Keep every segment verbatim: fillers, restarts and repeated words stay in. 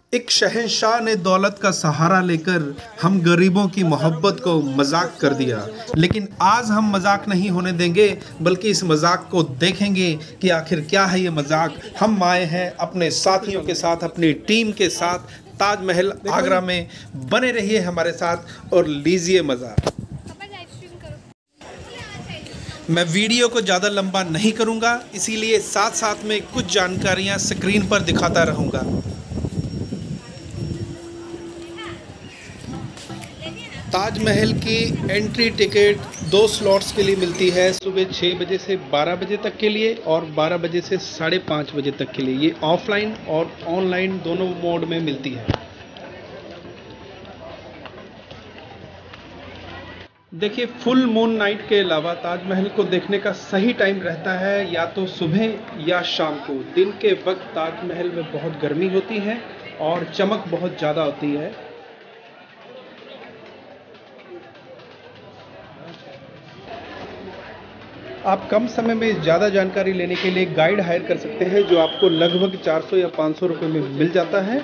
एक शहंशाह ने दौलत का सहारा लेकर हम गरीबों की मोहब्बत को मजाक कर दिया, लेकिन आज हम मजाक नहीं होने देंगे, बल्कि इस मजाक को देखेंगे कि आखिर क्या है ये मजाक। हम आए हैं अपने साथियों के साथ, अपनी टीम के साथ ताजमहल आगरा में। बने रहिए हमारे साथ और लीजिए मज़ा। मैं वीडियो को ज़्यादा लंबा नहीं करूँगा, इसीलिए साथ साथ में कुछ जानकारियाँ स्क्रीन पर दिखाता रहूँगा। ताजमहल की एंट्री टिकट दो स्लॉट्स के लिए मिलती है, सुबह छः बजे से बारह बजे तक के लिए और बारह बजे से साढ़े पाँच बजे तक के लिए। ये ऑफलाइन और ऑनलाइन दोनों मोड में मिलती है। देखिए, फुल मून नाइट के अलावा ताजमहल को देखने का सही टाइम रहता है या तो सुबह या शाम को। दिन के वक्त ताजमहल में बहुत गर्मी होती है और चमक बहुत ज़्यादा होती है। आप कम समय में ज़्यादा जानकारी लेने के लिए गाइड हायर कर सकते हैं, जो आपको लगभग चार सौ या पाँच सौ रुपये में मिल जाता है।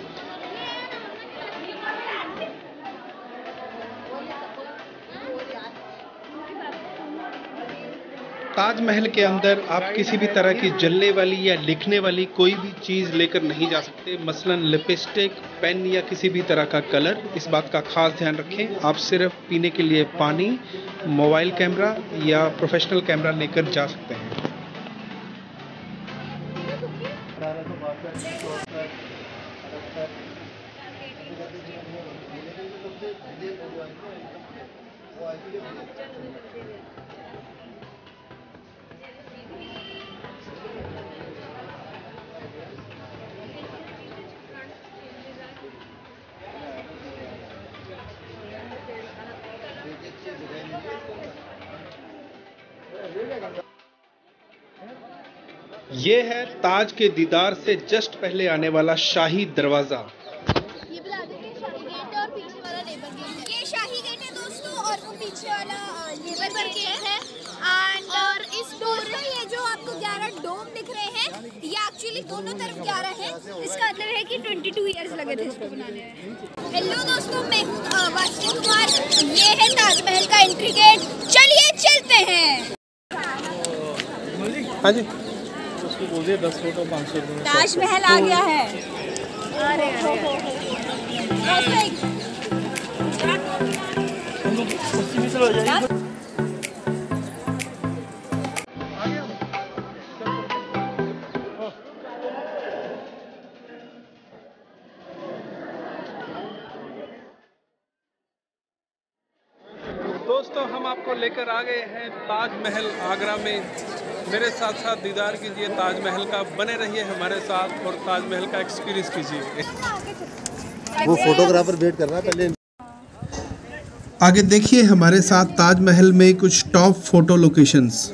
ताजमहल के अंदर आप किसी भी तरह की जलने वाली या लिखने वाली कोई भी चीज़ लेकर नहीं जा सकते, मसलन लिपस्टिक, पेन या किसी भी तरह का कलर। इस बात का खास ध्यान रखें। आप सिर्फ पीने के लिए पानी, मोबाइल कैमरा या प्रोफेशनल कैमरा लेकर जा सकते हैं। ये है ताज के दीदार से जस्ट पहले आने वाला शाही दरवाज़ा। ये बता दें कि शाही गेट है और पीछे वाला लेबर गेट है। ये शाही गेट है दोस्तों और वो पीछे वाला लेबर गेट है। एंड और इस डोर में ये जो आपको ग्यारह डोम दिख रहे हैं, ये एक्चुअली दोनों तरफ ग्यारह है। इसका मतलब है कि बाईस इयर्स लगे थे इसको बनाने में। हेलो दोस्तों, मैं हूँ वासिया कुमार। ये है ताजमहल का एंट्री गेट। चलिए चलते हैं। हाँ जी, बोलिए दस फोटो पाँच सौ रुपये। ताजमहल आ गया है। अरे दोस्तों, हम आपको लेकर आ गए हैं ताजमहल आगरा में। मेरे साथ साथ दीदार कीजिए ताजमहल का, बने रहिए हमारे साथ और ताजमहल का एक्सपीरियंस कीजिए। वो फोटोग्राफर वेट कर रहा है पहले। आगे देखिए हमारे साथ ताजमहल में कुछ टॉप फोटो लोकेशंस।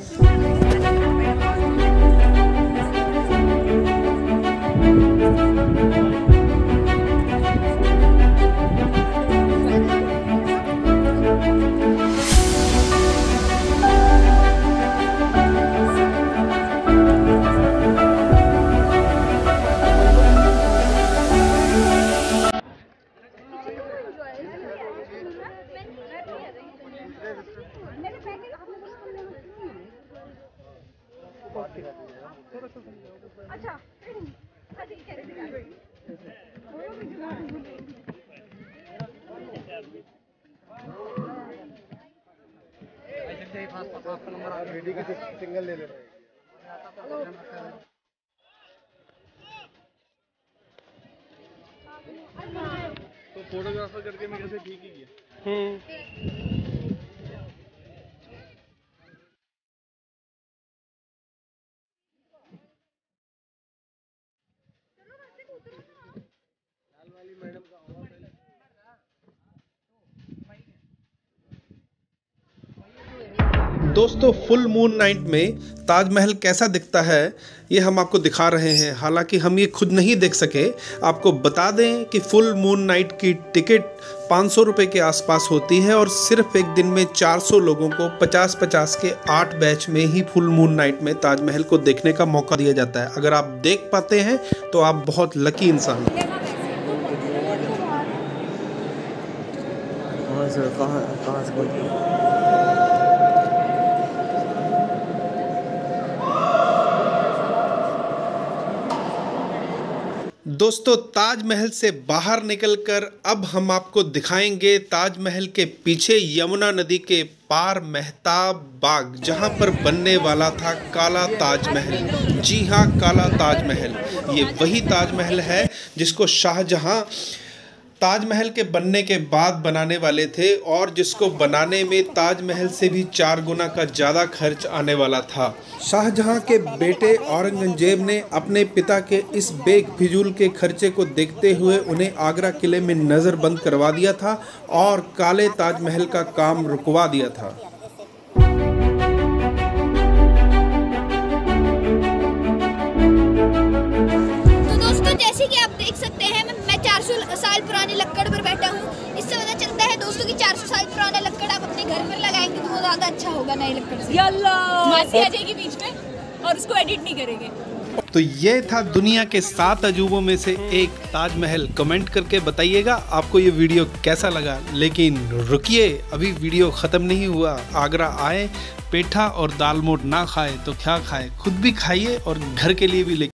अच्छा, सिंगल ले ले। तो फोटोग्राफर करके मैं कैसे ठीक ही किया। दोस्तों, फुल मून नाइट में ताजमहल कैसा दिखता है ये हम आपको दिखा रहे हैं। हालांकि हम ये खुद नहीं देख सके। आपको बता दें कि फुल मून नाइट की टिकट पाँच सौ रुपये के आसपास होती है और सिर्फ एक दिन में चार सौ लोगों को पचास पचास के आठ बैच में ही फुल मून नाइट में ताजमहल को देखने का मौका दिया जाता है। अगर आप देख पाते हैं तो आप बहुत लकी इंसान हैं। कहाँ से कहाँ कहाँ से बोलते हैं? दोस्तों, ताजमहल से बाहर निकलकर अब हम आपको दिखाएंगे ताजमहल के पीछे यमुना नदी के पार मेहताब बाग, जहां पर बनने वाला था काला ताजमहल। जी हां, काला ताजमहल। ये वही ताजमहल है जिसको शाहजहां ताजमहल के बनने के बाद बनाने वाले थे और जिसको बनाने में ताजमहल से भी चार गुना का ज़्यादा खर्च आने वाला था। शाहजहां के बेटे औरंगजेब ने अपने पिता के इस बेफिजूल के खर्चे को देखते हुए उन्हें आगरा किले में नज़रबंद करवा दिया था और काले ताजमहल का काम रुकवा दिया था। तो दोस्तों, जैसे कि आप देख सकते हैं, मैं चार सौ साल पुरानी लक्कड़ पर बैठा हूँ। इससे पता चलता है दोस्तों कि चार सौ साल पुराना लक्कड़ आप अपने घर पर लगाएंगे तो वो ज़्यादा अच्छा होगा नए लक्कड़ से। यल्ला मासी आ जाएगी बीच में और उसको एडिट नहीं करेंगे। तो ये था दुनिया के सात अजूबों में से एक ताजमहल। कमेंट करके बताइएगा आपको ये वीडियो कैसा लगा। लेकिन रुकिए, अभी वीडियो ख़त्म नहीं हुआ। आगरा आए, पेठा और दाल मोठ ना खाए तो क्या खाए, खुद भी खाइए और घर के लिए भी ले